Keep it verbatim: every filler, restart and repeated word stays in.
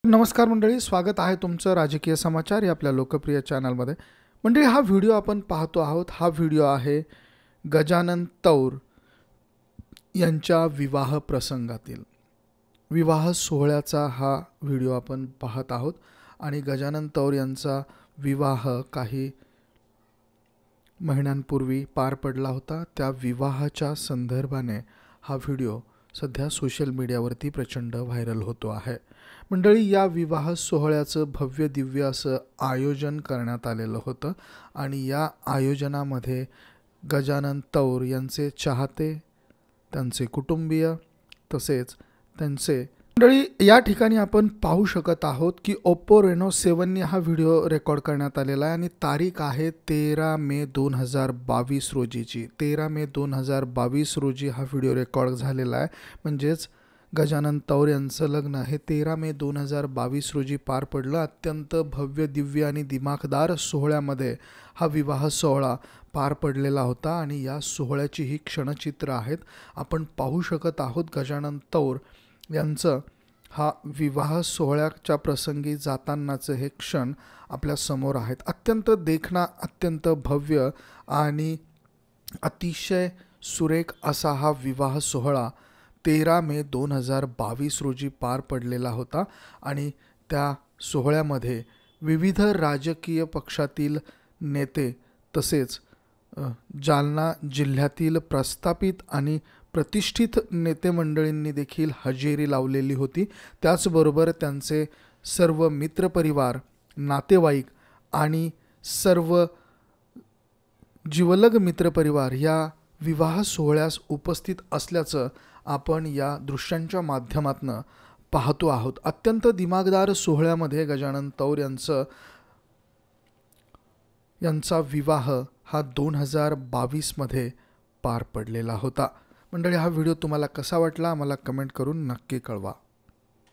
नमस्कार मंडळी, स्वागत आहे तुमचं राजकीय समाचार या आपल्या लोकप्रिय चॅनलमध्ये। मंडळी, हा व्हिडिओ आपण पाहतो आहोत हा व्हिडिओ आहे गजानन तौर यांच्या विवाह प्रसंगातील विवाह सोहळ्याचा हा व्हिडिओ आपण पाहत आहोत। आणि गजानन तौर यांचा विवाह काही महिन्यांपूर्वी पार पडला होता। त्या विवाहाच्या संदर्भाने हा व्हिडिओ सध्या सोशल मीडियावरती प्रचंड व्हायरल होतो आहे। मंडळी, या विवाह सोहळ्याचं भव्य दिव्य असं आयोजन करण्यात आलेलं होतं आणि या आयोजनामध्ये गजानन तौर यांचे चाहते, त्यांचे कुटुंबीय तसेच त्यांचे मंडळी या ठिकाणी आपण पाहू शकत आहोत की ओप्पो रेनो सेवन ने हा व्हिडिओ रेकॉर्ड करण्यात आलेला आहे आणि तारीख आहे तेरा मे दोन हजार बावीस रोजीची। तेरा मे दोन हजार बावीस रोजी हा व्हिडिओ रेकॉर्ड झालेला आहे। म्हणजेच गजानन तौर यांचं लग्न हे तेरा मे दोन हजार बावीस रोजी पार पडलं। अत्यंत भव्य दिव्य आणि दिमाखदार सोहळ्यामध्ये हा विवाह सोहळा पार पडलेला होता आणि या सोहळ्याची ही क्षणचित्र आहेत आपण पाहू शकत आहोत। गजानन तौर यांचं हा विवाह सोहळ्याच्या प्रसंगी जातानाचे हे क्षण आपल्या समोर आहेत। अत्यंत देखणा, अत्यंत भव्य आणि अतिशय सुरेख असा हा विवाह सोहळा तेरा मे दोन हजार बावीस रोजी पार पडलेला होता आणि त्या सोहळ्यामध्ये विविध राजकीय पक्षातील नेते तसेच जालना जिल्ह्यातील प्रस्थापित आणि प्रतिष्ठित नेते मंडळींनी देखील हजेरी लावलेली होती। त्याचबरोबर त्यांचे सर्व मित्रपरिवार, नातेवाईक आणि सर्व जिवलग मित्रपरिवार या विवाह सोहळ्यास उपस्थित असल्याचं आपण या दृश्यांच्या माध्यमातून पाहतो आहोत। अत्यंत दिमागदार सोहळ्यामध्ये गजानन तौर यांचं यांचा विवाह हा दोन हजार बावीस मध्ये पार पडलेला होता। मंडळी, हा व्हिडिओ तुम्हाला कसा वाटला आम्हाला कमेंट करून नक्की कळवा।